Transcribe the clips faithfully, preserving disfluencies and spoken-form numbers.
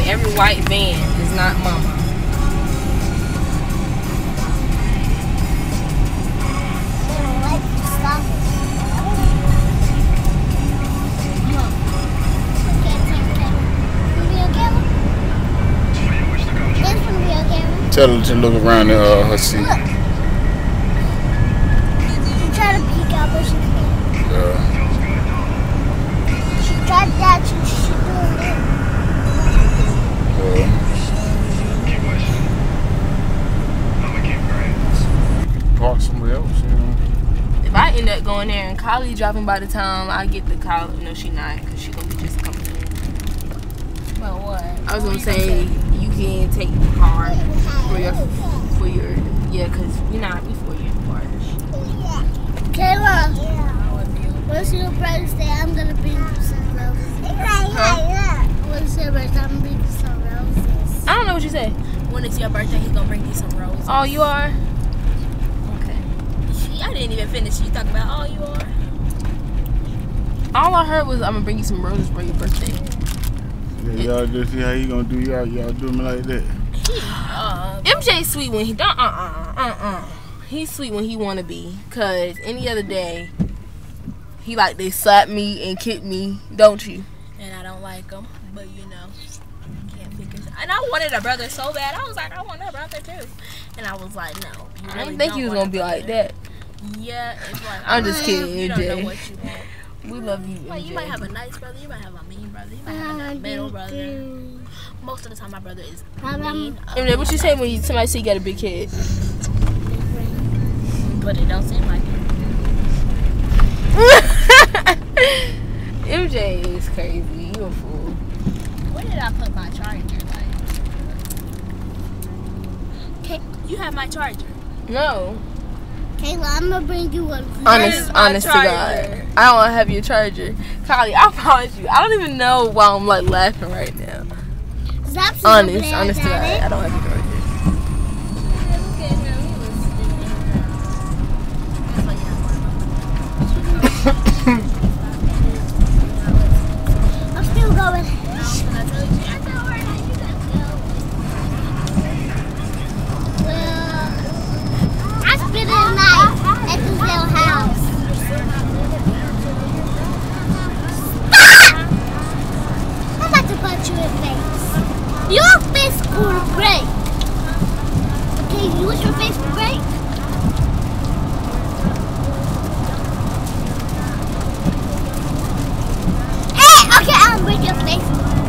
every white man is not mama. Tell her to look around in uh, her seat. Look. She tried to peek out, but she can't. Yeah. She tried that, she, she doing it. Yeah. Park somewhere else, you know. If I end up going there and Kylie dropping by the time I get the call, no, she not, because she gonna be just coming in. But what? I was gonna say, you can take the car for your, for your, yeah, because we're not before you apart. Kayla, what's your birthday? I'm gonna bring you some roses. Huh? What's your birthday? I'm gonna bring you some roses. I don't know what you said. When it's your birthday, he's gonna bring you some roses. Oh, you are? Okay. She, I didn't even finish. You talking about, oh, you are? All I heard was, I'm gonna bring you some roses for your birthday. Yeah, y'all just see how you gonna do y'all. Y'all do me like that. Uh, M J sweet when he don't. Uh uh uh uh. He's sweet when he wanna be. Cause any other day, he like they slap me and kick me, don't you? and I don't like him, but you know, can't figure it out. And I wanted a brother so bad. I was like, I want a brother too. And I was like, no. You really I didn't think don't you was want gonna a be brother. like that. Yeah, it's like I'm just kidding, You M don't J. know what you want. We love you, Like, M J. you might have a nice brother, you might have a mean brother, you might have a middle brother. Most of the time, my brother is mean. M J, what you say when you, somebody say you got a big head? But it don't seem like it. M J is crazy. You a fool. Where did I put my charger? Like, okay, you have my charger. No. Kayla, I'm gonna bring you one. Honest, my honest to charger? God. I don't want to have your charger. Kylie, I promise you. I don't even know why I'm like laughing right now. Zap's Honest, honest to God. I don't have your charger. I'm still going. Well, I spent a night at this little house. Stop! I'm about to punch you in the face. Your face will break. Okay, you wish your face would break? Hey, okay, I'll break your face.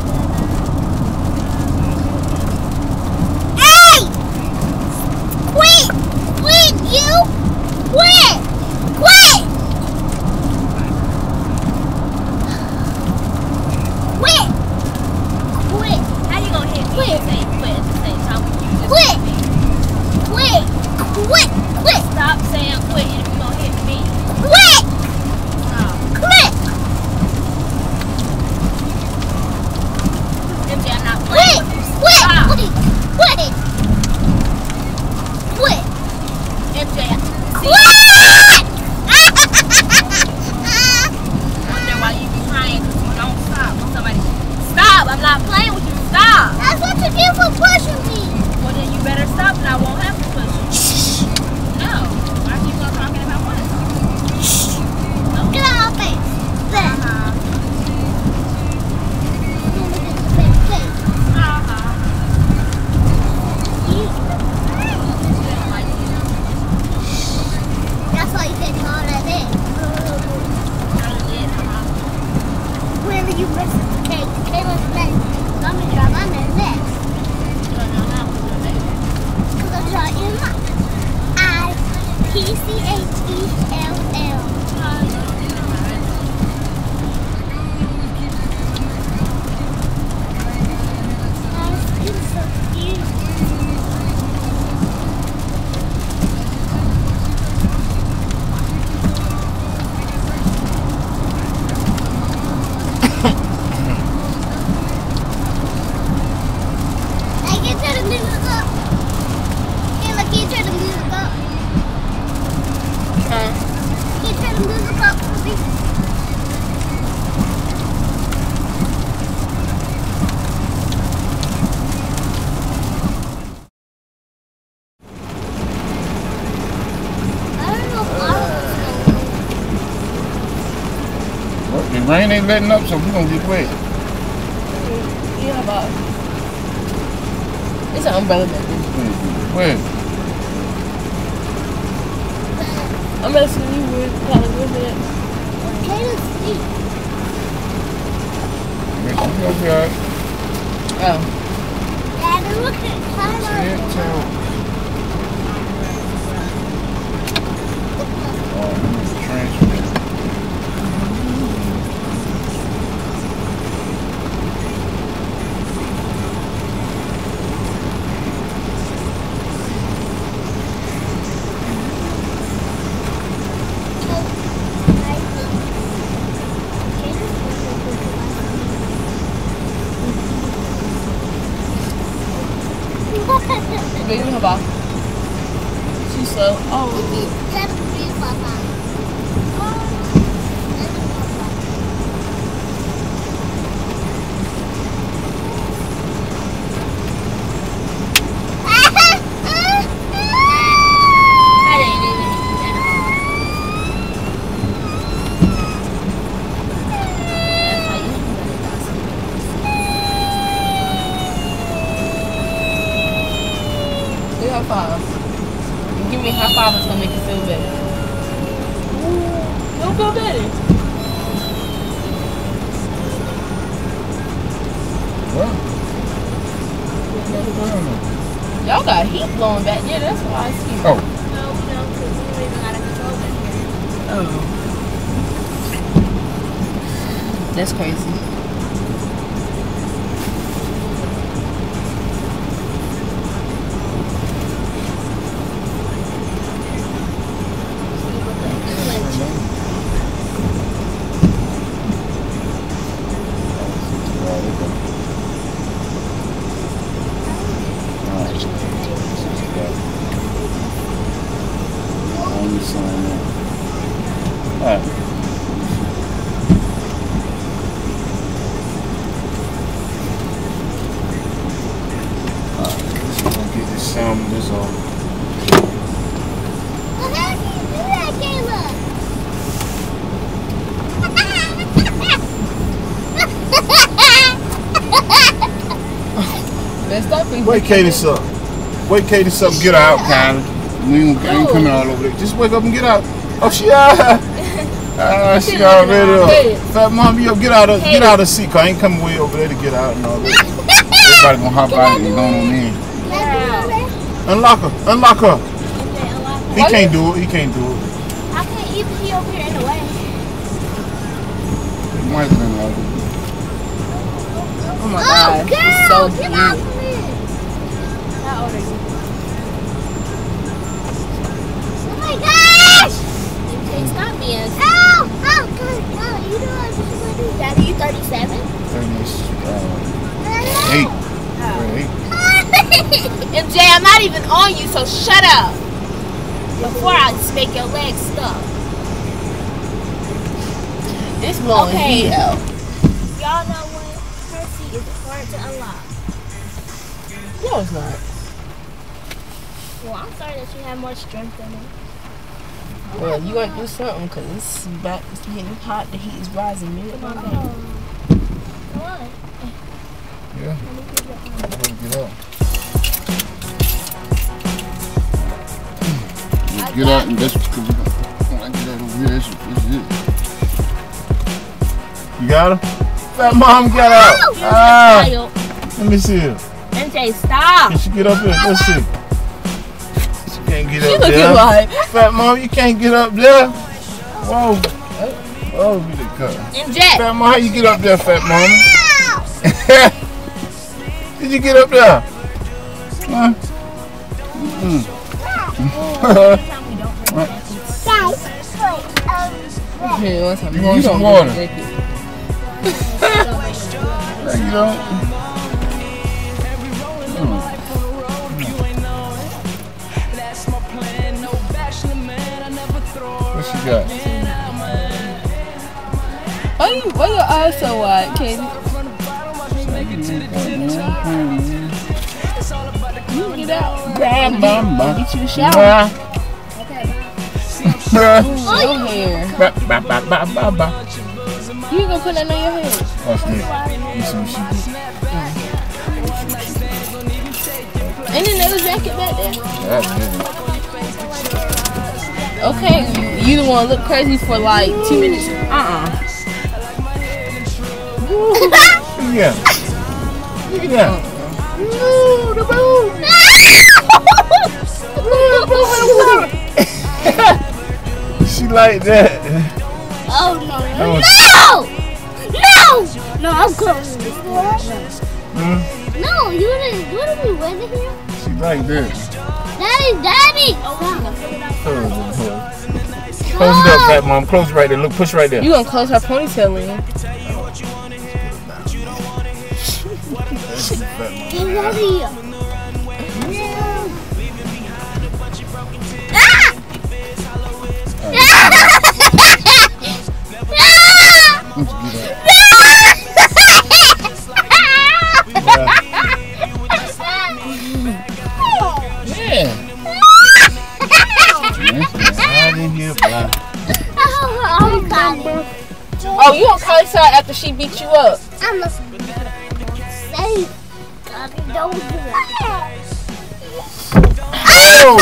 Hey! Quit! Quit, you! Quit! Quit! Quit! Quit! How you gonna hit me Quit. and say quit at the same time when you just Quit. hit me? Quit! rain ain't letting up, so we're gonna get wet. Yeah, but it's an umbrella back there. Where? I'm asking you where kind of good at. Okay, let's see. Okay. Oh. Daddy, look at climb See up. it, too. Oh, this is transfer. Baby, her ball. She's slow. Oh. High five. You give me a high five, it's gonna make you feel better. Ooh, don't feel better. What? Y'all got heat blowing back there, that's why I see. Oh. No, we don't, because we don't even got a control back here. Oh. That's crazy. Sound this off. Well, how do you do that, Caleb? Let's stop it. Wake Cadence up. Wake Cadence up. Get her out, Kylie. We ain't, ain't coming all over there. Just wake up and get out. Oh, she out. Ah, she already up. Fat mom, you up. Get out of get out of the seat. Cause I ain't coming way over there to get out and all that. Everybody gonna hop out and go on in. Unlock her. Unlock her. He can't do it. He can't do it. I can't even see over here in the way. Might have been like it. Oh my Oh, god, girl, it's so get cute. off of me. How old are you? Oh my gosh! Okay, stop being. Ow! Ow! Good. No, you know what I'm supposed to do. Daddy, you thirty-seven? Eight. Eight. M J, I'm not even on you, so shut up. Before I just make your legs stuck. It's blowing Okay. heat out. Y'all know what? Percy is hard to unlock. No, it's not. Well, I'm sorry that you have more strength than me. Well, you want to do something because it's about it's getting hot. The heat is rising minute by minute. Come on. Yeah. Get up. Get out and that's because when I get out over here, that's, that's it. You got her? Fat mom got out. Ah, let me see her. M J, stop. Can she get up here? Let's see. She can't get She up looking there. like Fat mom, you can't get up there. Whoa. Whoa, we done cut. M J. Fat mom, how you get up there, fat mama? Did you get up there? Huh? Mm. Here, what's up? You want some water? No, you don't. Mm. What she got? Why you, why your eyes so wide, Katie? You get out. Bam, bam, bam. Get you a shower. Your hair. Ba, ba, ba, ba, ba, ba. You ain't gonna put that on your head. Watch this. You see what she do. Ain't another jacket back there? That's good. Okay, you the one look crazy for like two minutes. Uh-uh. Yeah. Look at that. Ooh, the boo. She like that. Oh no, no, was... no! No! No, I'm closing this door. Hmm? No, you didn't, you didn't be weather here. She like that. Daddy, Daddy! Close it, close it up, fat mom. Close it right there. Look, push right there. You gonna close her ponytail in. Get ready. Oh, you don't call her after she beat you up? I'm a safe. Don't do that. Oh!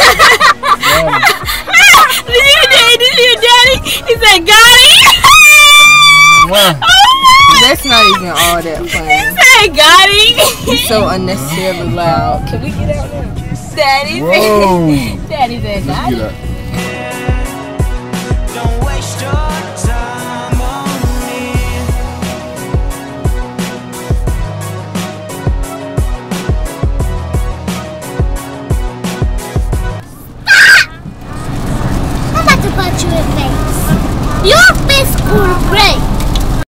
Did you hear Did you hear Daddy? He said, got it. Wow. That's not even all that funny. He said, got it. It's so unnecessarily loud. Can we get out now? Daddy Whoa. said, Daddy said, got Let's it. get out.